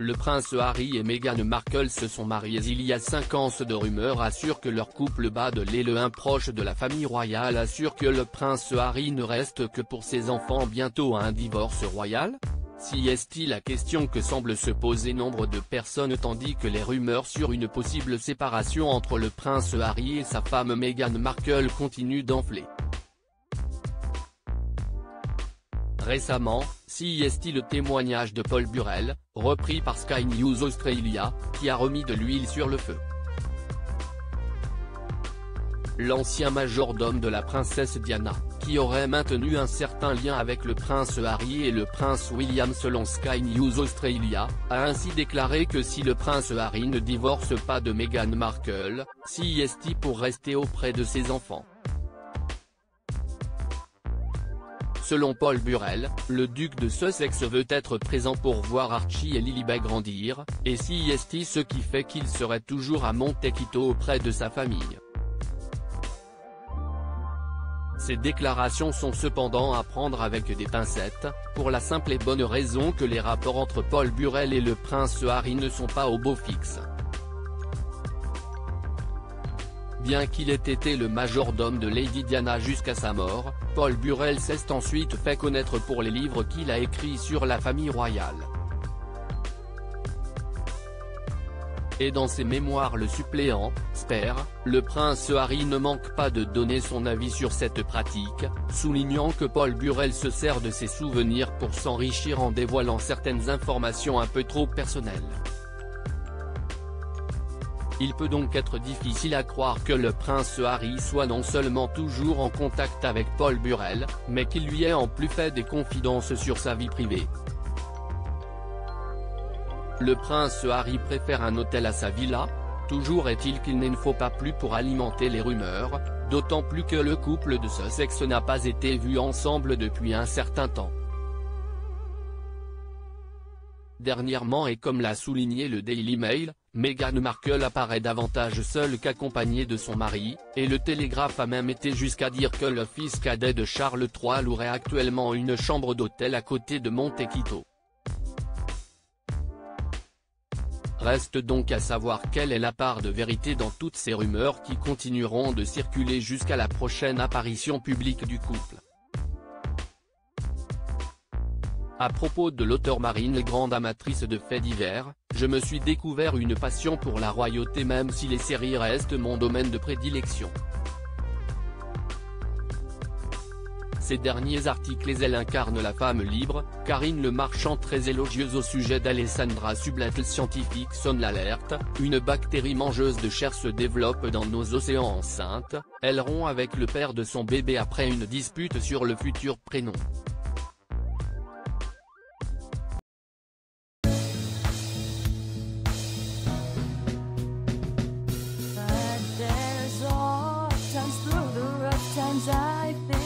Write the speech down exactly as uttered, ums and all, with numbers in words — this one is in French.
Le prince Harry et Meghan Markle se sont mariés il y a cinq ans. De rumeurs assurent que leur couple bat de l'aile. Un proche de la famille royale assure que le prince Harry ne reste que pour ses enfants. Bientôt un divorce royal? Si est-il la question que semblent se poser nombre de personnes, tandis que les rumeurs sur une possible séparation entre le prince Harry et sa femme Meghan Markle continuent d'enfler. Récemment, si est-il le témoignage de Paul Burrell, repris par Sky News Australia, qui a remis de l'huile sur le feu. L'ancien majordome de la princesse Diana, qui aurait maintenu un certain lien avec le prince Harry et le prince William selon Sky News Australia, a ainsi déclaré que si le prince Harry ne divorce pas de Meghan Markle, si est-il pour rester auprès de ses enfants. Selon Paul Burrell, le duc de Sussex veut être présent pour voir Archie et Lilibet grandir, et si est ce qui fait qu'il serait toujours à Montecito auprès de sa famille. Ces déclarations sont cependant à prendre avec des pincettes, pour la simple et bonne raison que les rapports entre Paul Burrell et le prince Harry ne sont pas au beau fixe. Bien qu'il ait été le majordome de Lady Diana jusqu'à sa mort, Paul Burrell s'est ensuite fait connaître pour les livres qu'il a écrits sur la famille royale. Et dans ses mémoires Le suppléant, Spare, le prince Harry ne manque pas de donner son avis sur cette pratique, soulignant que Paul Burrell se sert de ses souvenirs pour s'enrichir en dévoilant certaines informations un peu trop personnelles. Il peut donc être difficile à croire que le prince Harry soit non seulement toujours en contact avec Paul Burrell, mais qu'il lui ait en plus fait des confidences sur sa vie privée. Le prince Harry préfère un hôtel à sa villa? Toujours est-il qu'il ne faut pas plus pour alimenter les rumeurs, d'autant plus que le couple de Sussex n'a pas été vu ensemble depuis un certain temps. Dernièrement, et comme l'a souligné le Daily Mail, Meghan Markle apparaît davantage seule qu'accompagnée de son mari, et le Télégraphe a même été jusqu'à dire que le fils cadet de Charles trois louerait actuellement une chambre d'hôtel à côté de Montecito. Reste donc à savoir quelle est la part de vérité dans toutes ces rumeurs qui continueront de circuler jusqu'à la prochaine apparition publique du couple. À propos de l'auteure Marine, grande amatrice de faits divers, je me suis découvert une passion pour la royauté, même si les séries restent mon domaine de prédilection. Ces derniers articles, elle incarne la femme libre, Karine Le Marchand très élogieuse au sujet d'Alessandra Sublet. Scientifique sonne l'alerte, une bactérie mangeuse de chair se développe dans nos océans. Enceinte, elle rompt avec le père de son bébé après une dispute sur le futur prénom. Times through the rough times I've been